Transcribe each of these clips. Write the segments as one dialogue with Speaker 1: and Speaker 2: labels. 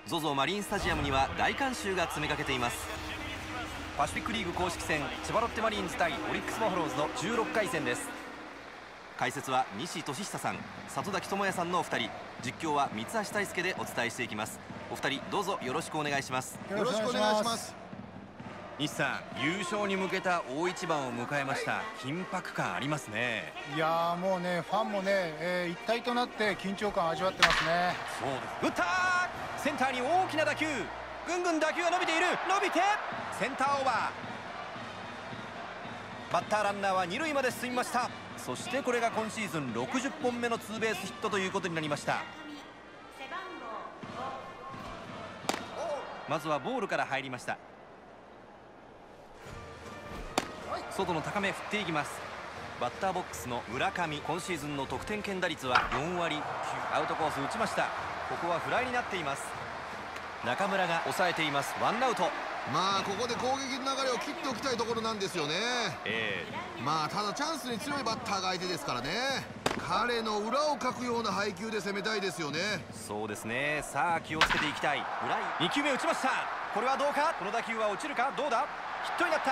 Speaker 1: ZOZO マリンスタジアムには大観衆が詰めかけています。パシフィックリーグ公式戦、千葉ロッテマリーンズ対オリックスバファローズの16回戦です。解説は西俊久さん、里崎智也さんのお二人、実況は三橋大輔でお伝えしていきます。お二人どうぞよろしくお願いします。
Speaker 2: よろしくお願いします。
Speaker 1: 西さん、優勝に向けた大一番を迎えました。緊迫感ありますね。
Speaker 2: いやー、もうね、ファンもね、一体となって緊張感を味わってますね。
Speaker 1: そうです。打ったー、センターに大きな打球、ぐんぐん打球が伸びている、伸びてセンターオーバー。バッターランナーは二塁まで進みました。そしてこれが今シーズン60本目のツーベースヒットということになりました。まずはボールから入りました。外の高め振っていきます。バッターボックスの村上、今シーズンの得点圏打率は4割9。アウトコース打ちました。ここはフライになっています。中村が抑えています。ワンアウト。
Speaker 3: まあここで攻撃の流れを切っておきたいところなんですよね。まあただチャンスに強いバッターが相手ですからね。彼の裏をかくような配球で攻めたいですよね。
Speaker 1: そうですね。さあ気をつけていきたい。裏2球目打ちました。これはどうか。この打球は落ちるか。どうだ。ヒットになった。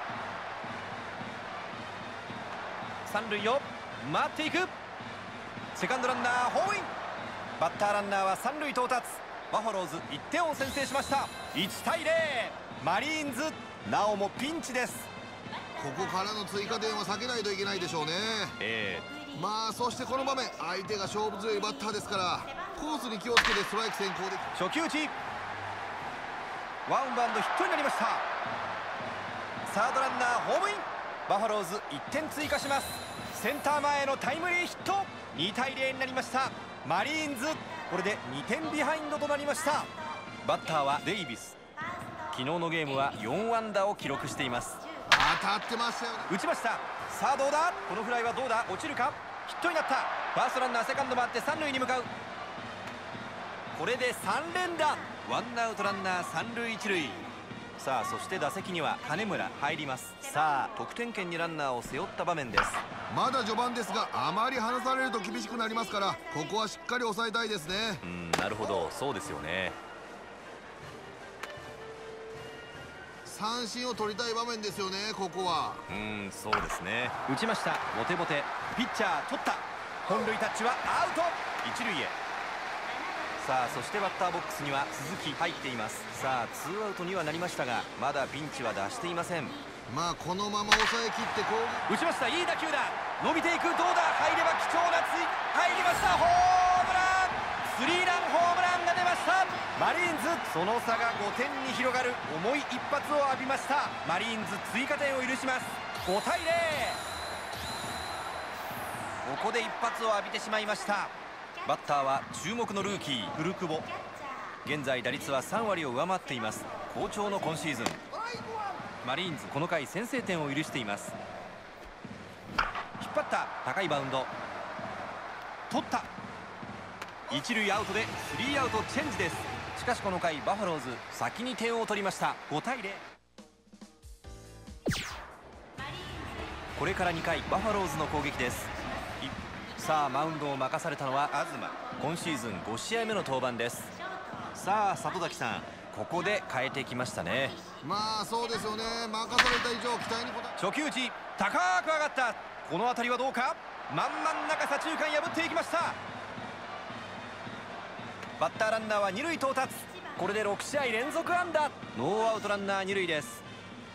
Speaker 1: 三塁を回っていく。セカンドランナーホームイン。バッターランナーは三塁到達。バファローズ1点を先制しました。1対0。マリーンズなおもピンチです。
Speaker 3: ここからの追加点は避けないといけないでしょうね。まあそしてこの場面、相手が勝負強いバッターですから、コースに気をつけてストライク先行で。
Speaker 1: 初球打ち、ワンバウンドヒットになりました。サードランナーホームイン。バファローズ1点追加します。センター前へのタイムリーヒット。2対0になりました。マリーンズこれで2点ビハインドとなりました。バッターはデイビス。昨日のゲームは4安打を記録しています。
Speaker 3: 当たってましたよね。
Speaker 1: 打ちました。さあどうだ。このフライはどうだ。落ちるか。ヒットになった。ファーストランナーセカンド回って三塁に向かう。これで3連打。ワンアウトランナー三塁一塁。さあそして打席には金村入ります。さあ得点圏にランナーを背負った場面です。
Speaker 3: まだ序盤ですが、あまり離されると厳しくなりますから、ここはしっかり抑えたいですね。
Speaker 1: なるほど、そうですよね。
Speaker 3: 三振を取りたい場面ですよね、ここは。
Speaker 1: そうですね。打ちました。ボテボテ。ピッチャー取った。本塁タッチはアウト。一塁へ。さあそしてバッターボックスには鈴木入っています。さあツーアウトにはなりましたが、まだピンチは出していません。
Speaker 3: まあこのまま抑え切って攻撃。
Speaker 1: 打ちました。いい打球だ。伸びていく。どうだ。入れば貴重な入りました。ホームラン。スリーランホームランが出ました。マリーンズその差が5点に広がる重い一発を浴びました。マリーンズ追加点を許します。5対0。ここで一発を浴びてしまいました。バッターは注目のルーキー古久保。現在打率は3割を上回っています。好調の今シーズン。マリーンズこの回先制点を許しています。引っ張った。高いバウンド取った。一塁アウトでスリーアウトチェンジです。しかしこの回バファローズ先に点を取りました。5対0。これから2回バファローズの攻撃です。さあマウンドを任されたのは東。今シーズン5試合目の登板です。さあ里崎さん、ここで変えてきましたね。
Speaker 3: まあそうですよね。任された以上期待に応え。
Speaker 1: 初球打ち高く上がった。この当たりはどうか。真ん中左中間破っていきました。バッターランナーは二塁到達。これで6試合連続安打。ノーアウトランナー二塁です。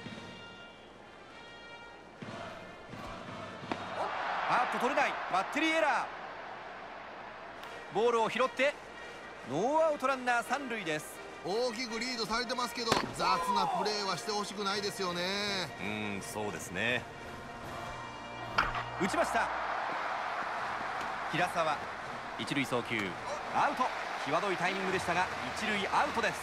Speaker 1: 取れない。バッテリーエラー。ボールを拾ってノーアウトランナー三塁です。
Speaker 3: 大きくリードされてますけど、雑なプレーはしてほしくないですよね。
Speaker 1: そうですね。打ちました。平沢一塁送球アウト。際どいタイミングでしたが一塁アウトです。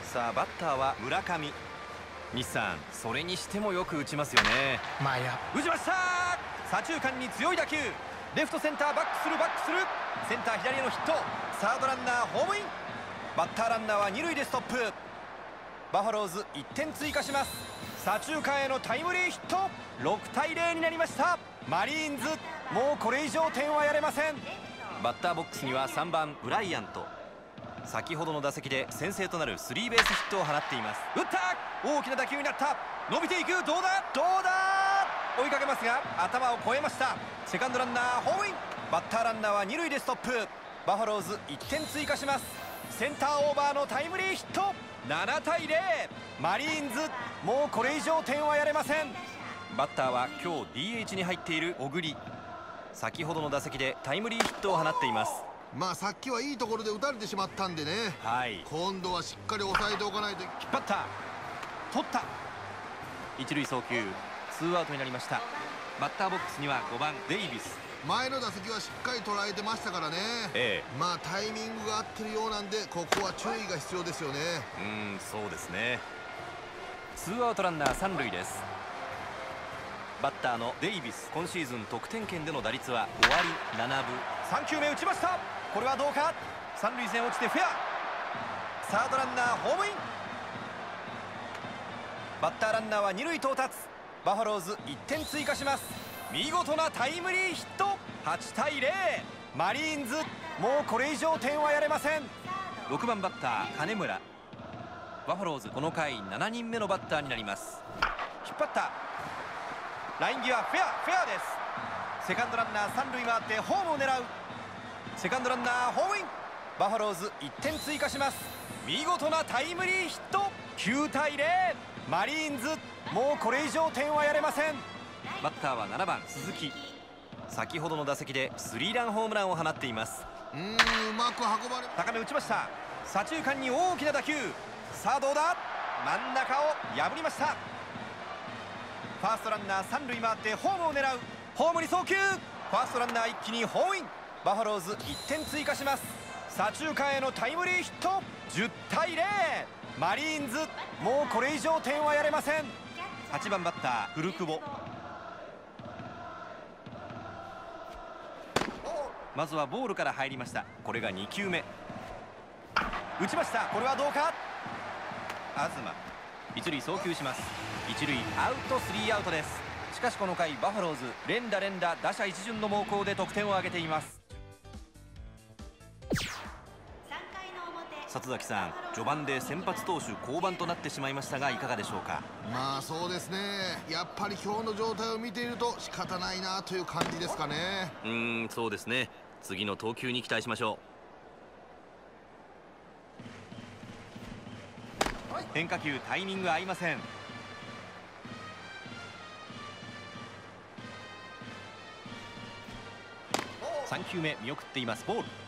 Speaker 1: さあバッターは村上。西さん、それにしてもよく打ちますよね。打ちました。左中間に強い打球。レフトセンターバックする。センター左へのヒット。サードランナーホームイン。バッターランナーは二塁でストップ。バファローズ1点追加します。左中間へのタイムリーヒット。6対0になりました。マリーンズもうこれ以上点はやれません。バッターボックスには3番ブライアント。 先ほどの打席で先制となるスリーベースヒットを放っています。打った、大きな打球になった、伸びていく、どうだ追いかけますが頭を越えました。セカンドランナーホームイン。バッターランナーは2塁でストップ。バファローズ1点追加します。センターオーバーのタイムリーヒット。7対0、マリーンズもうこれ以上点はやれません。バッターは今日 DH に入っている小栗。先ほどの打席でタイムリーヒットを放っています。
Speaker 3: まあさっきはいいところで打たれてしまったんでね、今度はしっかり抑えておかないと。引っ
Speaker 1: 張った、取った、一塁送球、ツーアウトになりました。バッターボックスには5番デイビス。
Speaker 3: 前の打席はしっかり捉えてましたからね、まあタイミングが合ってるようなんで、ここは注意が必要ですよね。
Speaker 1: そうですね。ツーアウトランナー3塁です。バッターのデイビス、今シーズン得点圏での打率は5割7分。3球目打ちました。これはどうか。三塁線落ちてフェア。サードランナーホームイン。バッターランナーは2塁到達。バファローズ1点追加します。見事なタイムリーヒット。8対0、マリーンズもうこれ以上点はやれません。6番バッター金村。バファローズこの回7人目のバッターになります。引っ張った、ライン際フェアです。セカンドランナー3塁回ってホームを狙う。セカンドランナーホームイン。バファローズ1点追加します。見事なタイムリーヒット。9対0、マリーンズもうこれ以上点はやれません。バッターは7番鈴木。先ほどの打席でスリーランホームランを放っています。
Speaker 3: うまく運ばれ、
Speaker 1: 高め打ちました。左中間に大きな打球。さあどうだ、真ん中を破りました。ファーストランナー3塁回ってホームを狙う。ホームに送球。ファーストランナー一気にホームイン。バファローズ1点追加します。左中間へのタイムリーヒット。10対0、マリーンズもうこれ以上点はやれません。8番バッター古久保。まずはボールから入りました。これが2球目。打ちました。これはどうか。東、一塁送球します。一塁アウト、スリーアウトです。しかしこの回バファローズ連打打者一巡の猛攻で得点を挙げています。里崎さん、序盤で先発投手降板となってしまいましたがいかがでしょうか。
Speaker 3: まあそうですね、やっぱり今日の状態を見ていると仕方ないなという感じですかね。
Speaker 1: そうですね。次の投球に期待しましょう。変化球タイミング合いません。3球目見送っています。ボール。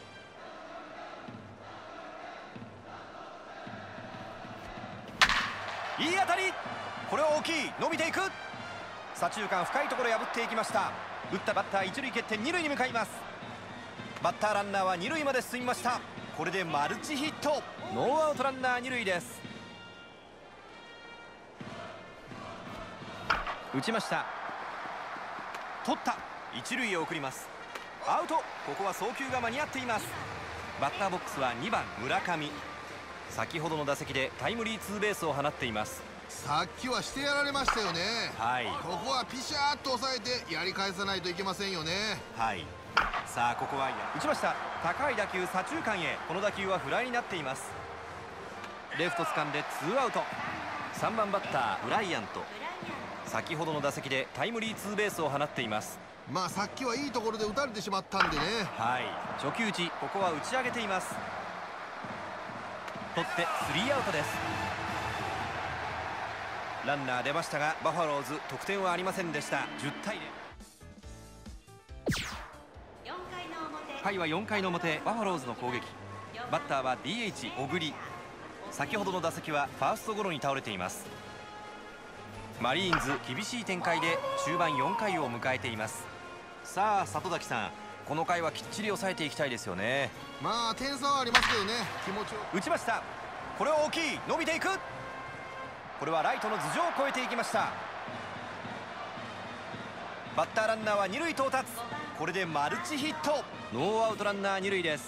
Speaker 1: いい当たり、これは大きい。伸びていく。左中間深いところ破っていきました。打ったバッター一塁蹴って二塁に向かいます。バッターランナーは二塁まで進みました。これでマルチヒット。ノーアウトランナー二塁です。打ちました。取った、一塁へ送ります。アウト。ここは送球が間に合っています。バッターボックスは2番村上。先ほどの打席でタイムリーツーベースを放っています。
Speaker 3: さっきはしてやられましたよね。ここはピシャーッと抑えてやり返さないといけませんよね。さあここは打ちました。高い打球左中間へ。この打球はフライになっています。レフト掴んでツーアウト。3番バッターブライアント。先ほどの打席でタイムリーツーベースを放っています。まあさっきはいいところで打たれてしまったんでね。初球打ち、ここは打ち上げています。取ってスリーアウトです。ランナー出ましたがバファローズ得点はありませんでした。10対0。回は4回の表、バファローズの攻撃。バッターは DH 小栗。先ほどの打席はファーストゴロに倒れています。マリーンズ厳しい展開で中盤4回を迎えています。さあ里崎さん、この回はきっちり抑えていきたいですよね。まあ点差はありますけどね、気持ちを。打ちました。これは大きい。伸びていく。これはライトの頭上を越えていきました。バッターランナーは二塁到達。これでマルチヒット。ノーアウトランナー二塁です。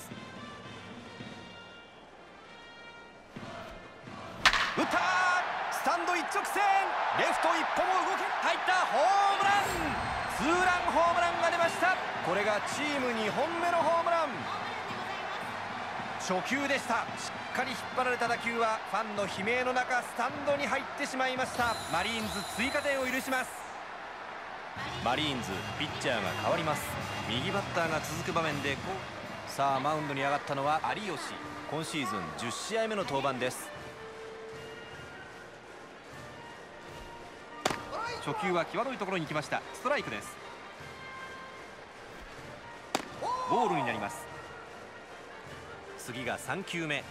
Speaker 3: 打った。スタンド一直線。レフト一歩も動け。入った。ホームラン。ツーランホームランが出ました。これがチーム2本目のホームラン。超
Speaker 1: 初球でした。しっかり引っ張られた打球はファンの悲鳴の中スタンドに入ってしまいました。マリーンズ追加点を許します。マリーンズピッチャーが変わります。右バッターが続く場面でさあマウンドに上がったのは有吉。今シーズン10試合目の登板です。初球は際どいところに来ました。ストライクです。ボールになります。次が3球目。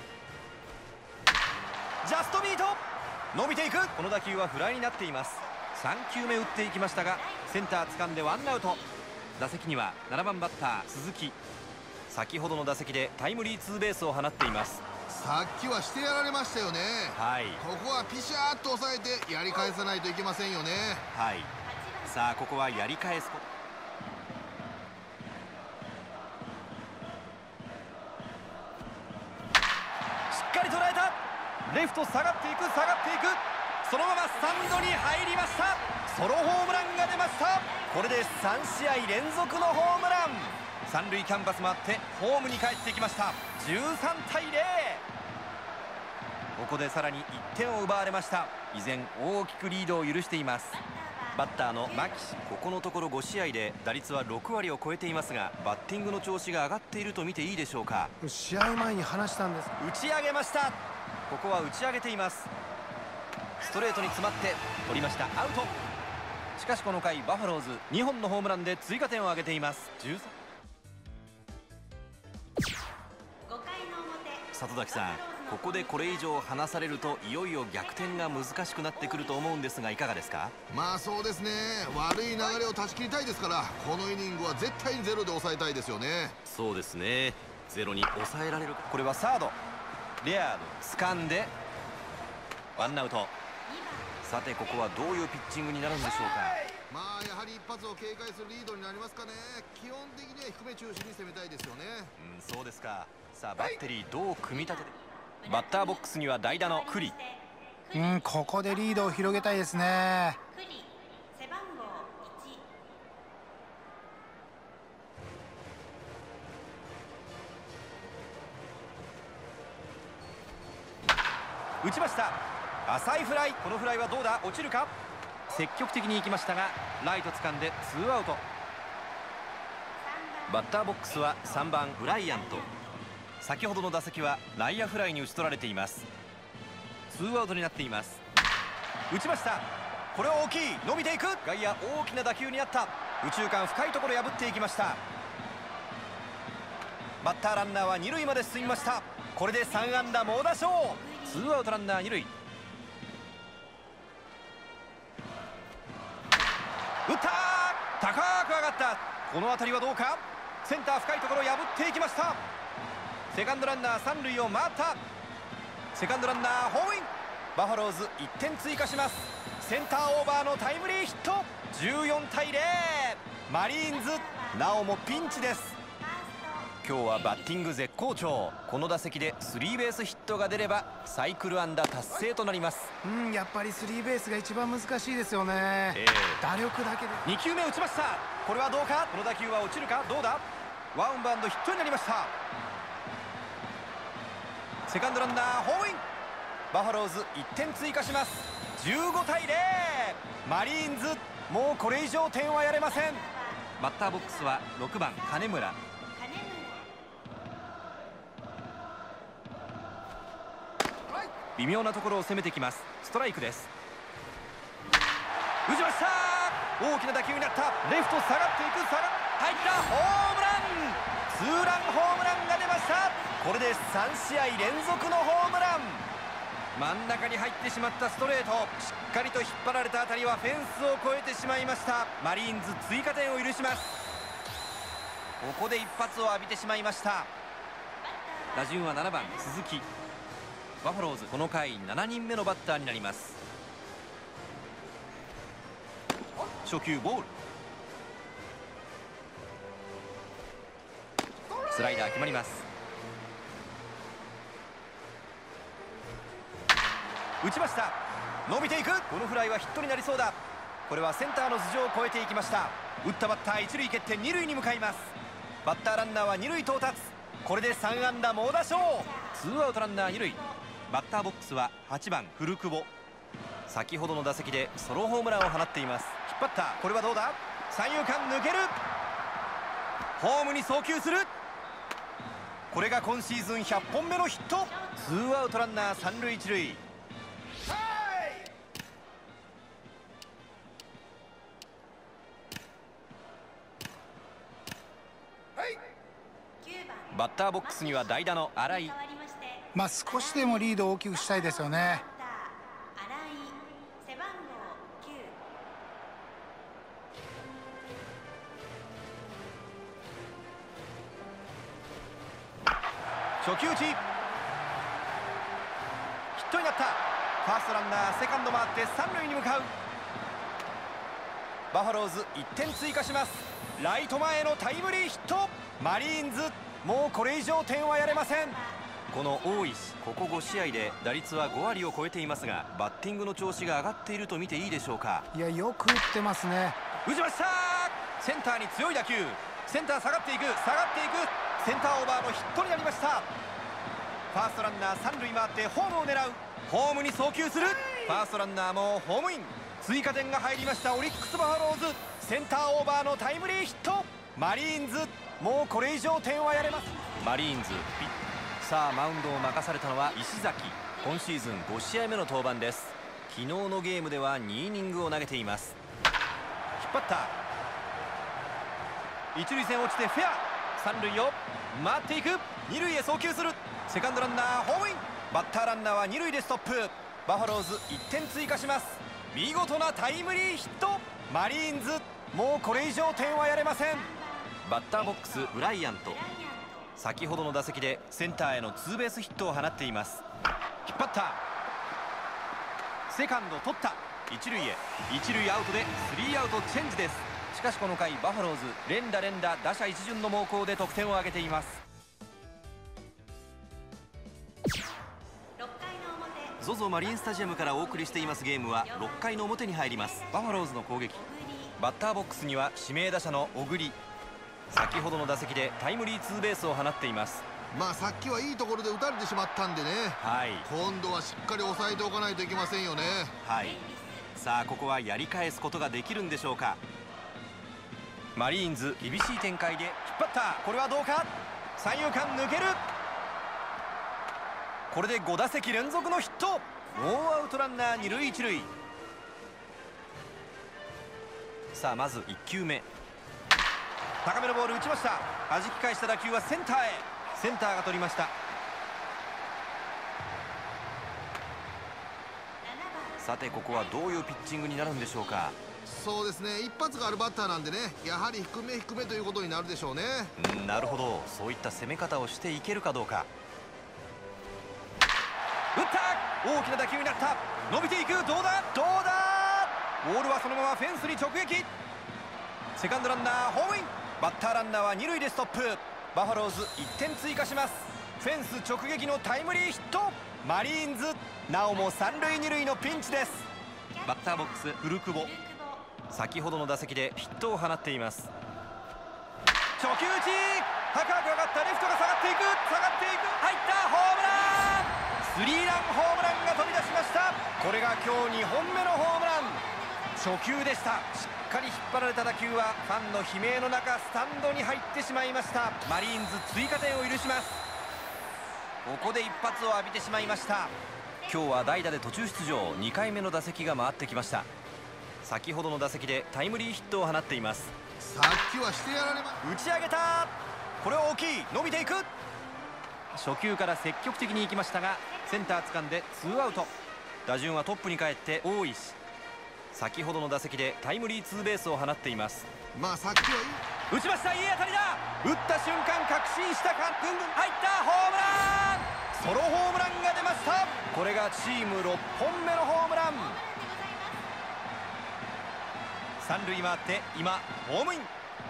Speaker 1: ジャストミート伸びていく。この打球はフライになっています。3球目打っていきましたがセンター掴んでワンアウト。打席には7番バッター鈴木。先ほどの打席でタイムリーツーベースを放っています。
Speaker 4: さっきはしてやられましたよね。
Speaker 1: はい、
Speaker 4: ここはピシャーっと抑えてやり返さないといけませんよね。
Speaker 1: はい、さあここはやり返すこと。しっかり捉えた。レフト下がっていく下がっていく。そのままスタンドに入りました。ソロホームランが出ました。これで3試合連続のホームラン。三塁キャンバスもあってホームに帰ってきました。13対0。ここでさらに1点を奪われました。依然大きくリードを許しています。バッターの牧。ここのところ5試合で打率は6割を超えていますがバッティングの調子が上がっていると見ていいでしょうか。
Speaker 2: 試合前に話したんです。
Speaker 1: 打ち上げました。ここは打ち上げています。ストレートに詰まって取りました。アウト。しかしこの回バファローズ2本のホームランで追加点を挙げています。13。里崎さん、ここでこれ以上離されるといよいよ逆転が難しくなってくると思うんですがいかがですか。
Speaker 4: まあそうですね。悪い流れを断ち切りたいですからこのイニングは絶対にゼロで抑えたいですよね。
Speaker 1: そうですね。ゼロに抑えられるか。これはサードレアード掴んでワンアウト。さてここはどういうピッチングになるんでしょうか。
Speaker 4: まあやはり一発を警戒するリードになりますかね。基本的には低め中心に攻めたいですよね。
Speaker 1: そうですか。さあバッテリーどう組み立てて。バッターボックスには代打の栗。
Speaker 2: ここでリードを広げたいですね。
Speaker 1: 打ちました。浅いフライ。このフライはどうだ。落ちるか。積極的に行きましたがライト掴んでツーアウト。バッターボックスは3番ブライアント。先ほどの打席は内野フライに打ち取られています。ツーアウトになっています。打ちました。これは大きい。伸びていく。外野大きな打球になった。右中間深いところ破っていきました。バッターランナーは2塁まで進みました。これで3安打猛打賞。ツーアウトランナー2塁。打った。高く上がった。この当たりはどうか。センター深いところ破っていきました。セカンドランナー3塁を回った。セカンドランナーホームイン。バファローズ1点追加します。センターオーバーのタイムリーヒット。14対0。マリーンズなおもピンチです。今日はバッティング絶好調。この打席でスリーベースヒットが出ればサイクル安打達成となります。
Speaker 2: やっぱりスリーベースが一番難しいですよね。打力だけで。
Speaker 1: 2球目打ちました。これはどうか。この打球は落ちるか。どうだ。ワンバウンドヒットになりました。セカンドランナーホームイン。バファローズ1点追加します。15対0。マリーンズもうこれ以上点はやれません。バッターボックスは6番金村。微妙なところを攻めてきます。ストライクです。打ちました。大きな打球になった。レフト下がっていく。入ったホームラン。ツーランホームランが出ました。これで3試合連続のホームラン。真ん中に入ってしまったストレート。しっかりと引っ張られた当たりはフェンスを越えてしまいました。マリーンズ追加点を許します。ここで一発を浴びてしまいました。打順は7番鈴木。バファローズこの回7人目のバッターになります。初球ボール。スライダー決まります。打ちました。伸びていく。このフライはヒットになりそうだ。これはセンターの頭上を越えていきました。打ったバッター一塁蹴って二塁に向かいます。バッターランナーは二塁到達。 これで3安打猛打賞。ツーアウトランナー2塁。バッターボックスは8番古久保。先ほどの打席でソロホームランを放っています。引っ張った。これはどうだ。三遊間抜ける。ホームに送球する。これが今シーズン100本目のヒット。ツーアウトランナー3塁1塁。バッターボックスには代打の新井。
Speaker 2: 少しでもリードを大きくしたいですよね。
Speaker 1: 初球打ち。ヒットになった。ファーストランナーセカンド回って三塁に向かう。バファローズ1点追加します。ライト前へのタイムリーヒット。マリーンズもうこれ以上点はやれません。この大石、ここ5試合で打率は5割を超えていますが、バッティングの調子が上がっていると見ていいでしょうか。
Speaker 2: いや、よく打ってますね。
Speaker 1: 打ちました。センターに強い打球。センター下がっていく、下がっていく。センターオーバーのヒットになりました。ファーストランナー三塁回ってホームを狙う。ホームに送球する。ファーストランナーもホームイン。追加点が入りましたオリックスバファローズ。センターオーバーのタイムリーヒット。マリーンズもうこれ以上点はやれます。マリーンズさあマウンドを任されたのは石崎。今シーズン5試合目の登板です。昨日のゲームでは2イニングを投げています。引っ張った。一塁線落ちてフェア。三塁を回っていく。二塁へ送球する。セカンドランナーホームイン。バッターランナーは二塁でストップ。バファローズ1点追加します。見事なタイムリーヒット。マリーンズもうこれ以上点はやれません。バッターボックスブライアント。先ほどの打席でセンターへのツーベースヒットを放っています。引っ張った。セカンド取った。一塁へ。一塁アウトでスリーアウトチェンジです。しかしこの回バファローズ連打打者一巡の猛攻で得点を挙げています。ZOZO マリンスタジアムからお送りしていますゲームは6回の表に入ります。バファローズの攻撃。バッターボックスには指名打者の小栗。先ほどの打席でタイムリーツーベースを放っています。
Speaker 4: さっきはいいところで打たれてしまったんでね、今度はしっかり抑えておかないといけませんよね。さあここはやり返すことができるんでしょうか。マリーンズ厳しい展開で引っ張った。これはどうか。三遊間抜ける。これで5打席連続のヒット。ノーアウトランナー二塁一塁。さあまず1球目。高めのボール打ちました。弾き返した打球はセンターへ。センターが取りました。さてここはどういうピッチングになるんでしょうか。そうですね、一発があるバッターなんでね、やはり低め低めということになるでしょうね。なるほど、そういった攻め方をしていけるかどうか。打った。大きな打球になった。伸びていく。どうだどうだ。ボールはそのままフェンスに直撃。セカンドランナーホームイン。バッターランナーは二塁でストップ。バファローズ1点追加します。フェンス直撃のタイムリーヒット。マリーンズなおも三塁二塁のピンチです。バッターボックス古久保。先ほどの打席でヒットを放っています。初球打ち。高く上がったレフトが下がっていく。下がっていく。入った。ホームラン。スリーランホームランが飛び出しました。これが今日2本目のホームラン。初球でした。しっかり引っ張られた打球はファンの悲鳴の中スタンドに入ってしまいました。マリーンズ追加点を許します。ここで一発を浴びてしまいました。今日は代打で途中出場。2回目の打席が回ってきました。先ほどの打席でタイムリーヒットを放っています。さっきはしてやられま。打ち上げた。これは大きい。伸びていく。初球から積極的に行きましたがセンター掴んでツーアウト。打順はトップに帰って大石。先ほどの打席でタイムリーツーベースを放っています。さっきはいい。打ちました。いい当たりだ。打った瞬間確信したか。ぐんぐん入った。ホームラン。ソロホームランが出ました。これがチーム6本目のホームラン。三塁回って今ホームイン。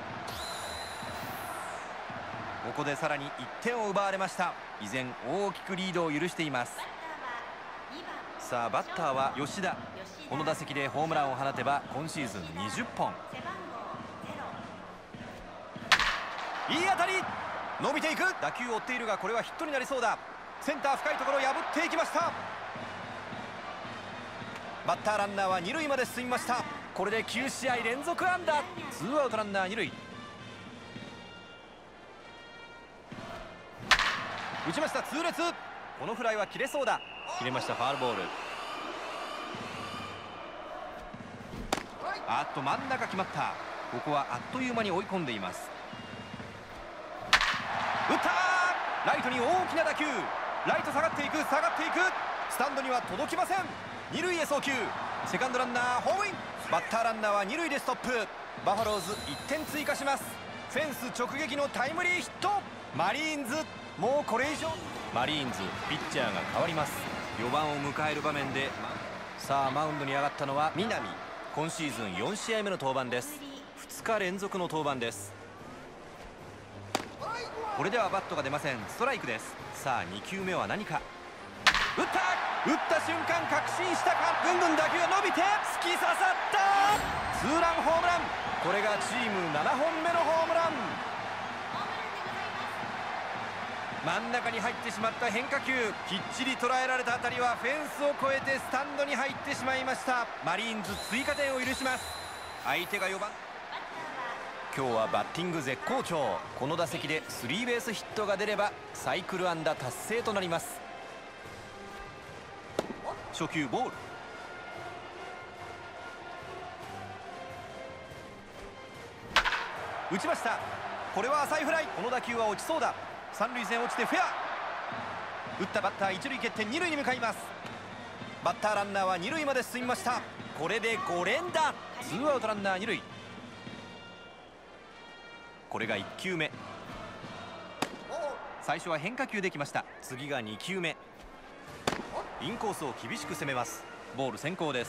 Speaker 4: ここでさらに1点を奪われました。依然大きくリードを許しています。さあバッターは吉田。この打席でホームランを放てば今シーズン20本。いい当たり。 伸びていく。打球を追っているがこれはヒットになりそうだ。センター深いところを破っていきました。バッターランナーは二塁まで進みました。これで9試合連続安打。ツーアウトランナー二塁。打ちました。痛烈。このフライは切れそうだ。切れました。ファウルボール。あっと真ん中決まった。ここはあっという間に追い込んでいます。打った。ライトに大きな打球。ライト下がっていく、下がっていく。スタンドには届きません。二塁へ送球。セカンドランナーホームイン。バッターランナーは二塁でストップ。バファローズ1点追加します。フェンス直撃のタイムリーヒット。マリーンズもうこれ以上。マリーンズピッチャーが変わります。4番を迎える場面でさあマウンドに上がったのは南。今シーズン4試合目の登板です。2日連続の登板です。これではバットが出ません。ストライクです。さあ2球目は何か。打った瞬間確信したか。ぐんぐん打球が伸びて突き刺さった。ツーランホームラン。これがチーム7本目のホームラン。真ん中に入ってしまった変化球、きっちり捉えられた当たりはフェンスを越えてスタンドに入ってしまいました。マリーンズ追加点を許します。相手が4番。今日はバッティング絶好調。この打席でスリーベースヒットが出ればサイクル安打達成となります。初球ボール。打ちました。これは浅いフライ。この打球は落ちそうだ。三塁線落ちてフェア。打ったバッター一塁蹴って二塁に向かいます。バッターランナーは二塁まで進みました。これで5連打。ツーアウトランナー二塁。これが1球目。最初は変化球できました。次が2球目。インコースを厳しく攻めます。ボール先行です。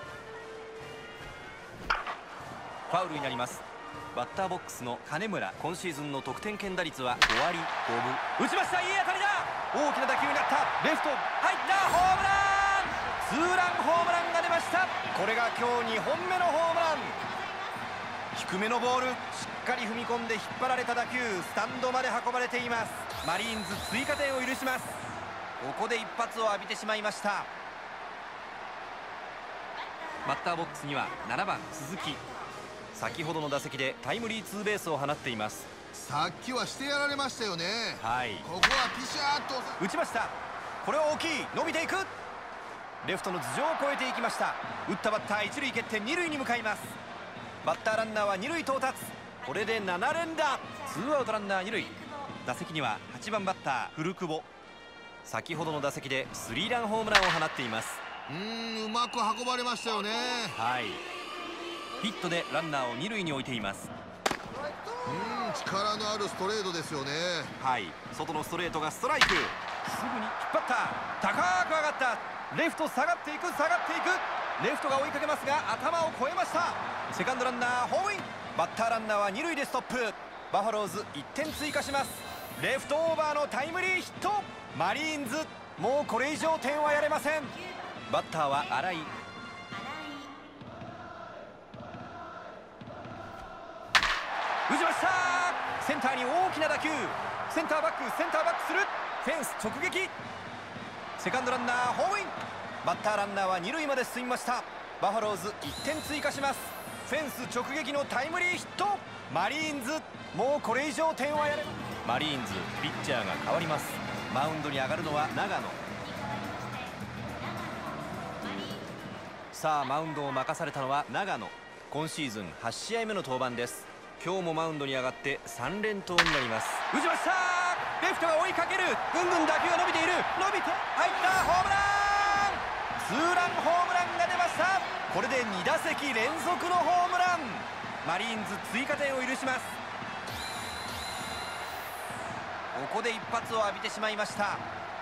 Speaker 4: ファウルになります。バッターボックスの金村。今シーズンの得点圏打率は5割5分。打ちました。いい当たりだ。大きな打球になった。レフト入った。ホームラン。ツーランホームランが出ました。これが今日2本目のホームラン。低めのボール、しっかり踏み込んで引っ張られた打球、スタンドまで運ばれています。マリーンズ追加点を許します。ここで一発を浴びてしまいました。バッターボックスには7番鈴木。先ほどの打席でタイムリーツーベースを放っています。
Speaker 5: さっきはしてやられましたよね。
Speaker 4: はい、
Speaker 5: ここはピシャーと
Speaker 4: 打ちました。これは大きい。伸びていく。レフトの頭上を越えていきました。打ったバッター一塁蹴って二塁に向かいます。バッターランナーは二塁到達。これで7連打。ツーアウトランナー二塁。打席には8番バッター古久保。先ほどの打席でスリーランホームランを放っています。
Speaker 5: うまく運ばれましたよね。
Speaker 4: はい、ヒットでランナーを二塁に置いています。
Speaker 5: 力のあるストレートですよね。
Speaker 4: はい、外のストレートがストライク。すぐに引っ張った。高く上がった。レフト下がっていく、下がっていく。レフトが追いかけますが頭を越えました。セカンドランナーホームイン。バッターランナーは二塁でストップ。バファローズ1点追加します。レフトオーバーのタイムリーヒット。マリーンズもうこれ以上点はやれません。バッターは新井。打ちました。センターに大きな打球。センターバック、センターバックする。フェンス直撃。セカンドランナーホームイン。バッターランナーは二塁まで進みました。バファローズ1点追加します。フェンス直撃のタイムリーヒット。マリーンズもうこれ以上点はやれ。マリーンズピッチャーが変わります。マウンドに上がるのは長野。さあマウンドを任されたのは長野。今シーズン8試合目の登板です。今日もマウンドに上がって3連投になります。打ちました。レフトが追いかける。ぐんぐん打球が伸びている。伸びて入った。ホームラン。ツーランホームランが出ました。これで2打席連続のホームラン。マリーンズ追加点を許します。ここで一発を浴びてしまいました。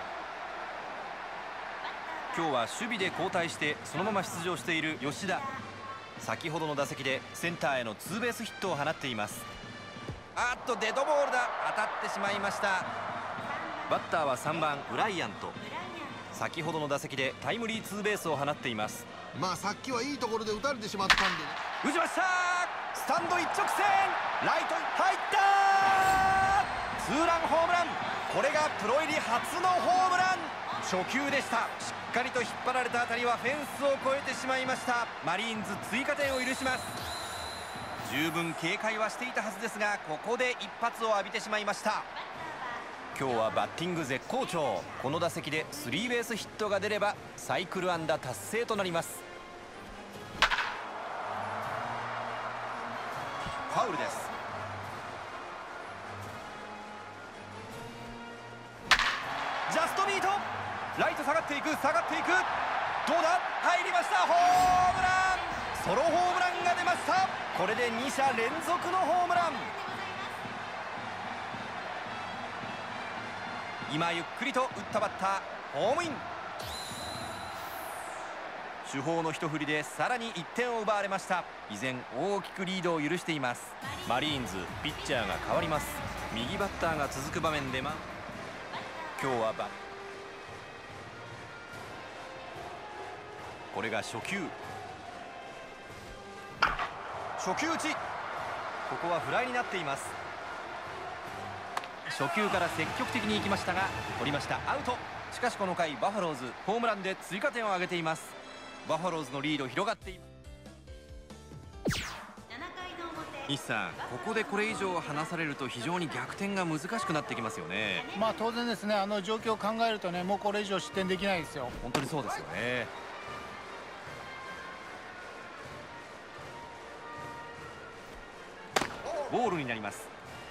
Speaker 4: 今日は守備で交代してそのまま出場している吉田。先ほどの打席でセンターへのツーベースヒットを放っています。あっとデッドボールだ。当たってしまいました。バッターは3番ブライアント。先ほどの打席でタイムリーツーベースを放っています。
Speaker 5: さっきはいいところで打たれてしまったんで、
Speaker 4: 打ちました。スタンド一直線。ライト入った。ツツーランホームラン。これがプロ入り初のホームラン。初球でした。しっかりと引っ張られた当たりはフェンスを越えてしまいました。マリーンズ追加点を許します。十分警戒はしていたはずですが、ここで一発を浴びてしまいました。今日はバッティング絶好調。この打席でスリーベースヒットが出ればサイクル安打達成となります。ファウルです。ジャストミート。ライト下がっていく、下がっていく。どうだ、入りました。ホームラン。ソロホームランが出ました。これで2者連続のホームラン。今ゆっくりと打ったバッター、ホームイン。主砲の一振りでさらに1点を奪われました。依然大きくリードを許しています。マリーンズピッチャーが変わります。右バッターが続く場面で今日はこれが初球。初球打ち。ここはフライになっています。初球から積極的に行きましたが取りました。アウト。しかしこの回バファローズホームランで追加点を挙げています。バファローズのリード広がっています。西さん、ここでこれ以上離されると非常に逆転が難しくなってきますよね。
Speaker 2: まあ当然ですね、状況を考えるとね、もうこれ以上失点できないですよ。
Speaker 3: 本当にそうですよね。ボールになります。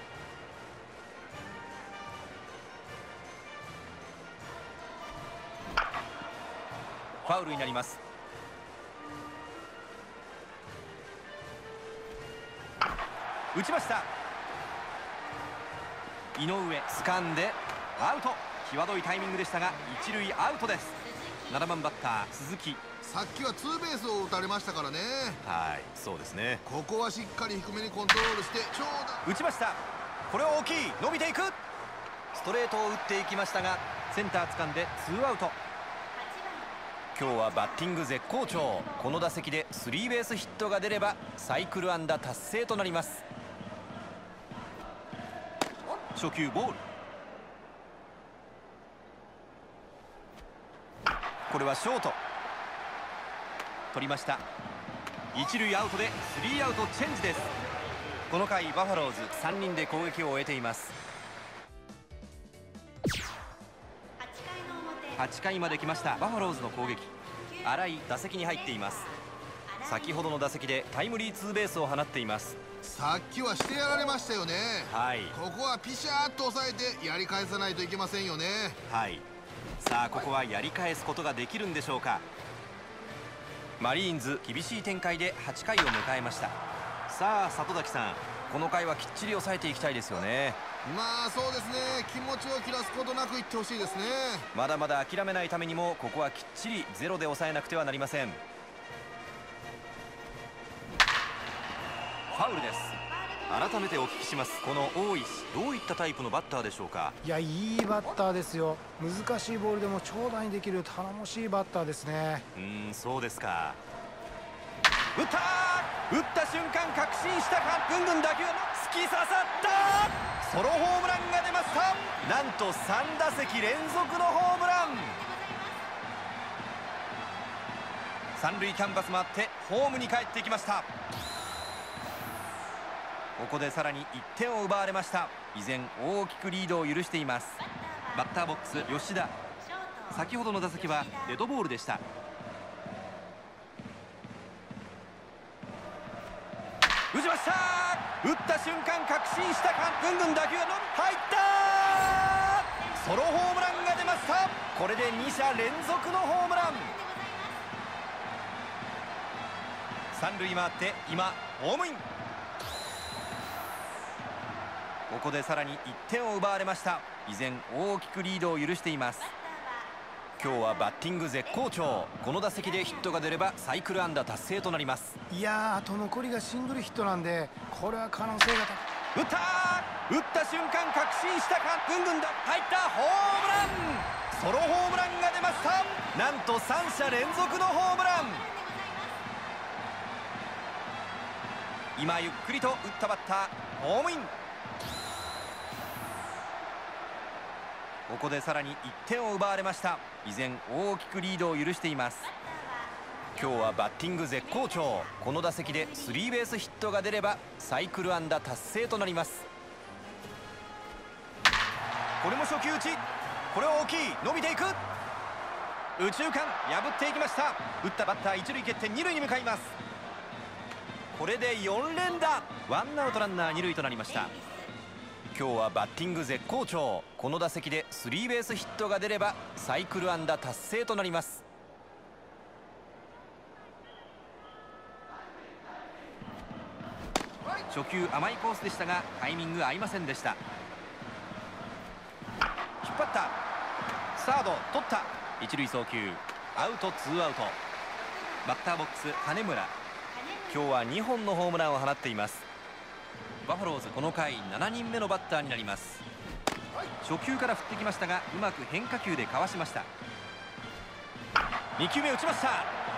Speaker 3: ファウルになります。打ちました。井上掴んでアウト。際どいタイミングでしたが一塁アウトです。7番バッター鈴木。
Speaker 5: さっきはツーベースを打たれましたからね。
Speaker 3: はい、そうですね。
Speaker 5: ここはしっかり低めにコントロールして長打。
Speaker 4: 打ちました。これは大きい。伸びていく。ストレートを打っていきましたがセンター掴んでツーアウト。今日はバッティング絶好調。この打席でスリーベースヒットが出ればサイクル安打達成となります。初球ボール。これはショート。取りました。一塁アウトでスリーアウトチェンジです。この回バファローズ3人で攻撃を終えています。8回まで来ましたバファローズの攻撃。新井打席に入っています。先ほどの打席でタイムリーツーベースを放っています。
Speaker 5: さっきはしてやられましたよね。
Speaker 4: はい、
Speaker 5: ここはピシャーっと抑えてやり返さないといけませんよね。
Speaker 4: はい、さあここはやり返すことができるんでしょうか。マリーンズ厳しい展開で8回を迎えました。さあ里崎さん、この回はきっちり抑えていきたいですよね。
Speaker 5: まあそうですね、気持ちを切らすことなくいってほしいですね。
Speaker 4: まだまだ諦めないためにもここはきっちりゼロで抑えなくてはなりません。ファウルです。改めてお聞きします。この大石、どういったタイプのバッターでしょうか。
Speaker 2: いや、いいバッターですよ。難しいボールでも長打にできる頼もしいバッターですね。
Speaker 4: そうですか。打ったー。打った瞬間確信したか。ぐんぐん打球の突き刺さった。ソロホームランが出ました。なんと3打席連続のホームラン。三塁キャンバス回ってホームに帰ってきました。ここでさらに1点を奪われました。依然大きくリードを許しています。バッターボックス吉田。先ほどの打席はデッドボールでした。打ちました。打った瞬間確信したか。ぐんぐん打球が入った。ソロホームランが出ました。これで2者連続のホームラン。三塁回って今ホームイン。ここでさらに1点を奪われました。依然大きくリードを許しています。今日はバッティング絶好調。この打席でヒットが出ればサイクル安打達成となります。
Speaker 2: いやー、あと残りがシングルヒットなんで、これは可能性が
Speaker 4: 打ったー。打った瞬間確信したか。ぐんぐんだ入った。ホームラン。ソロホームランが出ました。なんと3者連続のホームラン。今ゆっくりと打ったバッターホームイン。
Speaker 3: ここでさらに1点を奪われました。依然大きくリードを許しています。今日はバッティング絶好調。この打席でスリーベースヒットが出ればサイクル安打達成となります。
Speaker 4: これも初球打ち、これは大きい、伸びていく、右中間破っていきました。打ったバッター一塁蹴って二塁に向かいます。これで4連打。
Speaker 3: ワンアウトランナー二塁となりました。今日はバッティング絶好調。この打席でスリーベースヒットが出ればサイクル安打達成となります。初球甘いコースでしたがタイミング合いませんでした。
Speaker 4: 引っ張った、サード取った、
Speaker 3: 一塁送球、アウトツーアウト。バッターボックス金村、今日は2本のホームランを放っています。バファローズこの回7人目のバッターになります。初球から振ってきましたがうまく変化球でかわしました。
Speaker 4: 2球目打ちました。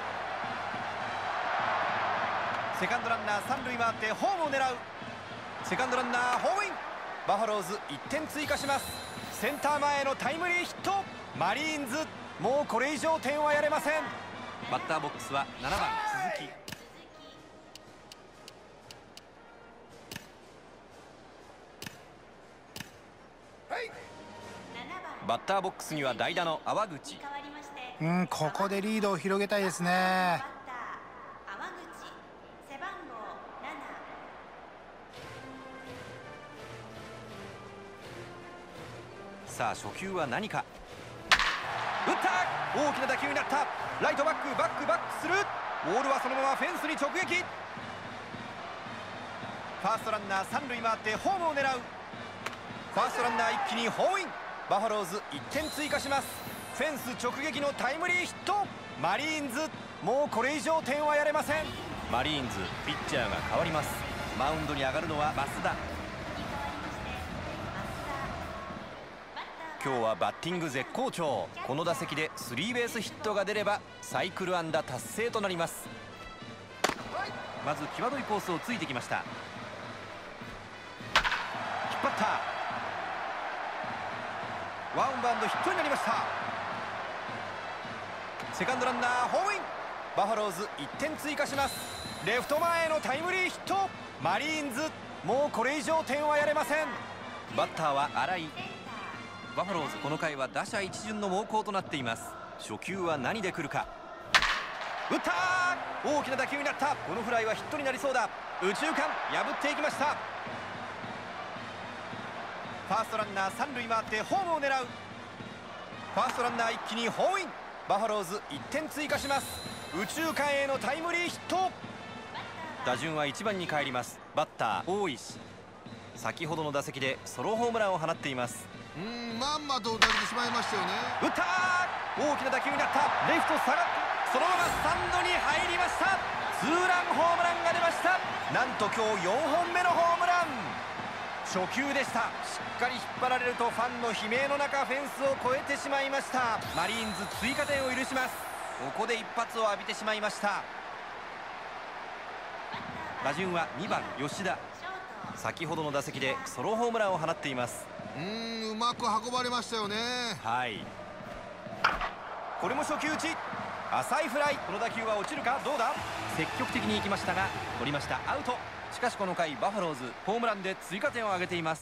Speaker 4: セカンドランナー三塁回ってホームを狙う、セカンドランナーホームイン。バファローズ1点追加します。センター前へのタイムリーヒット。マリーンズもうこれ以上点はやれません。
Speaker 3: バッターボックスは7番鈴木。バッターボックスには代打の淡口。
Speaker 2: ここでリードを広げたいですね。
Speaker 3: さあ初球は何か。
Speaker 4: 打った、大きな打球になった。ライトバックバックバックする。ボールはそのままフェンスに直撃。ファーストランナー三塁回ってホームを狙う。ファーストランナー一気にホームイン。バファローズ1点追加します。フェンス直撃のタイムリーヒット。マリーンズもうこれ以上点はやれません。
Speaker 3: マリーンズピッチャーが変わります。マウンドに上がるのは増田。今日はバッティング絶好調。この打席でスリーベースヒットが出ればサイクル安打達成となります。まず際どいコースをついてきました。
Speaker 4: 引っ張った、ワンバウンドヒットになりました。セカンドランナーホームイン。バファローズ1点追加します。レフト前へのタイムリーヒット。マリーンズもうこれ以上点はやれません。
Speaker 3: バッターは新井。バファローズこの回は打者一巡の猛攻となっています。初球は何で来るか。
Speaker 4: 打った、大きな打球になった。このフライはヒットになりそうだ。右中間破っていきました。ファーストランナー三塁回ってホームを狙う。ファーストランナー一気にホームイン。バファローズ1点追加します。右中間へのタイムリーヒット。
Speaker 3: 打順は1番に帰ります。バッター大石、先ほどの打席でソロホームランを放っています。
Speaker 5: まんまと打たれてしまいましたよね。
Speaker 4: 打った、大きな打球になった。レフト下がってそのままスタンドに入りました。ツーランホームランが出ました。なんと今日4本目のホームラン。初球でした。しっかり引っ張られるとファンの悲鳴の中フェンスを越えてしまいました。マリーンズ追加点を許します。ここで一発を浴びてしまいました。
Speaker 3: 打順は2番吉田、先ほどの打席でソロホームランを放っています。
Speaker 5: うまく運ばれましたよね。
Speaker 3: はい、
Speaker 4: これも初球打ち、浅いフライ。この打球は落ちるか、どうだ。
Speaker 3: 積極的に行きましたが取りました、アウト。しかしこの回バファローズホームランで追加点を挙げています。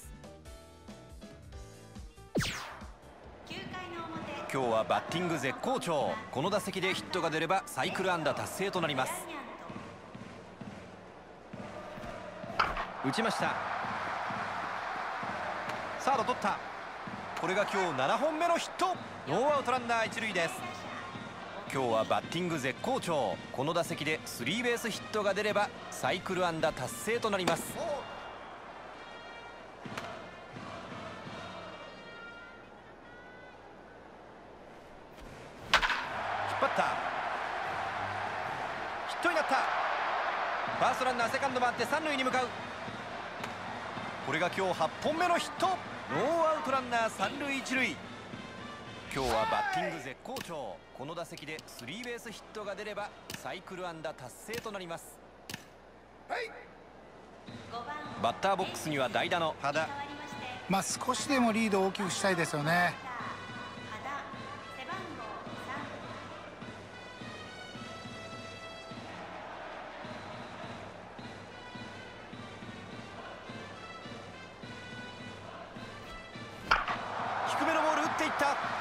Speaker 3: 今日はバッティング絶好調。この打席でヒットが出ればサイクル安打達成となります。打ちました。
Speaker 4: サード取った。これが今日7本目のヒット。ノーアウトランナー一塁です。
Speaker 3: 今日はバッティング絶好調。この打席でスリーベースヒットが出ればサイクル安打達成となります。
Speaker 4: 引っ張った、ヒットになった。ファーストランナーセカンド回って三塁に向かう。これが今日8本目のヒット。ノーアウトランナー三塁一塁。
Speaker 3: 今日はバッティング絶好調。この打席でスリーベースヒットが出ればサイクル安打達成となります。バッターボックスには代打の羽田。
Speaker 2: 少しでもリードを大きくしたいですよね。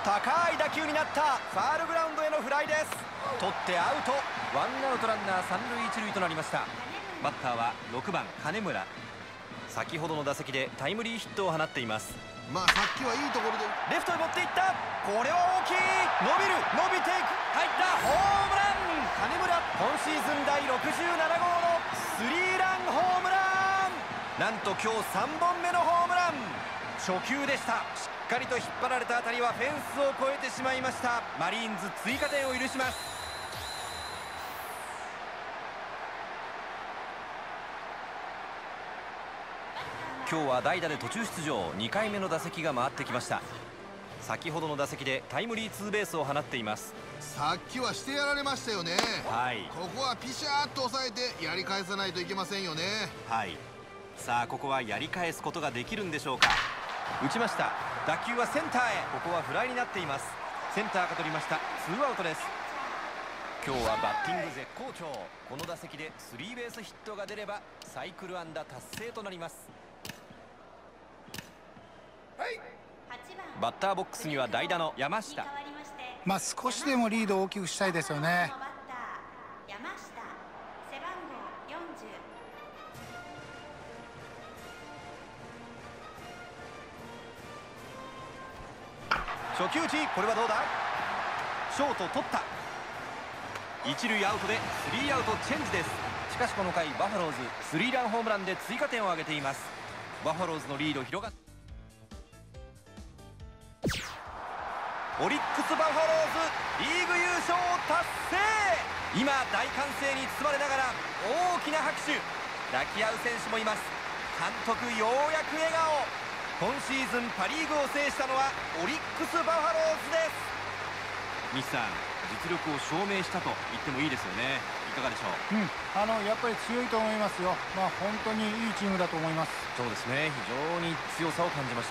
Speaker 4: 高い打球になった。ファールグラウンドへのフライです。取ってアウト。
Speaker 3: ワンアウトランナー三塁一塁となりました。バッターは6番金村。先ほどの打席でタイムリーヒットを放っています。
Speaker 5: まあさっきはいいところで
Speaker 4: レフトへ持っていった。これは大きい。伸びる、伸びていく、入った。ホームラン。金村、今シーズン第67号のスリーランホームラン。なんと今日3本目のホームラン。初球でした。しっかりと引っ張られた当たりはフェンスを越えてしまいました。マリーンズ追加点を許します。
Speaker 3: 今日は代打で途中出場。2回目の打席が回ってきました。先ほどの打席でタイムリーツーベースを放っています。
Speaker 5: さっきはしてやられましたよね。
Speaker 3: はい、
Speaker 5: ここはピシャーッと抑えてやり返さないといけませんよね。
Speaker 3: はい、さあここはやり返すことができるんでしょうか。
Speaker 4: 打ちました。打球はセンターへ。ここはフライになっています。センターが取りました。ツーアウトです。
Speaker 3: 今日はバッティング絶好調。この打席でスリーベースヒットが出ればサイクル安打達成となります。バッターボックスには代打の山下。
Speaker 2: まあ少しでもリードを大きくしたいですよね。
Speaker 4: 初球打ち、これはどうだ。ショート取った。一塁アウトでスリーアウトチェンジです。
Speaker 3: しかしこの回バファローズスリーランホームランで追加点を挙げています。バファローズのリード広がって、
Speaker 4: オリックスバファローズリーグ優勝達成。今大歓声に包まれながら大きな拍手。抱き合う選手もいます。監督ようやく笑顔。今シーズンパ・リーグを制したのはオリックスバファローズです。
Speaker 3: 西さん、実力を証明したと言ってもいいですよね。いかがでしょう。
Speaker 2: やっぱり強いと思いますよ。まあ本当にいいチームだと思います。
Speaker 3: そうですね、非常に強さを感じました。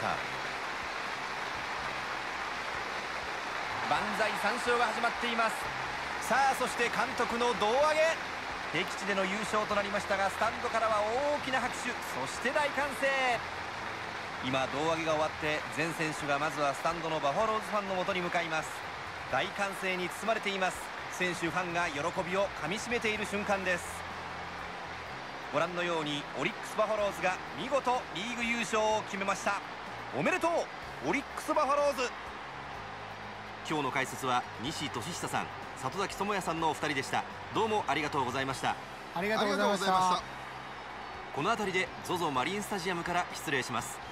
Speaker 4: 万歳三唱が始まっています。さあそして監督の胴上げ。敵地での優勝となりましたが、スタンドからは大きな拍手、そして大歓声。
Speaker 3: 今胴上げが終わって全選手がまずはスタンドのバファローズファンのもとに向かいます。
Speaker 4: 大歓声に包まれています。選手ファンが喜びをかみしめている瞬間です。ご覧のようにオリックスバファローズが見事リーグ優勝を決めました。おめでとうオリックスバファローズ。
Speaker 3: 今日の解説は西俊久さん、里崎智也さんのお二人でした。どうもありがとうございました。
Speaker 2: ありがとうございました。
Speaker 3: この辺りで ZOZO マリンスタジアムから失礼します。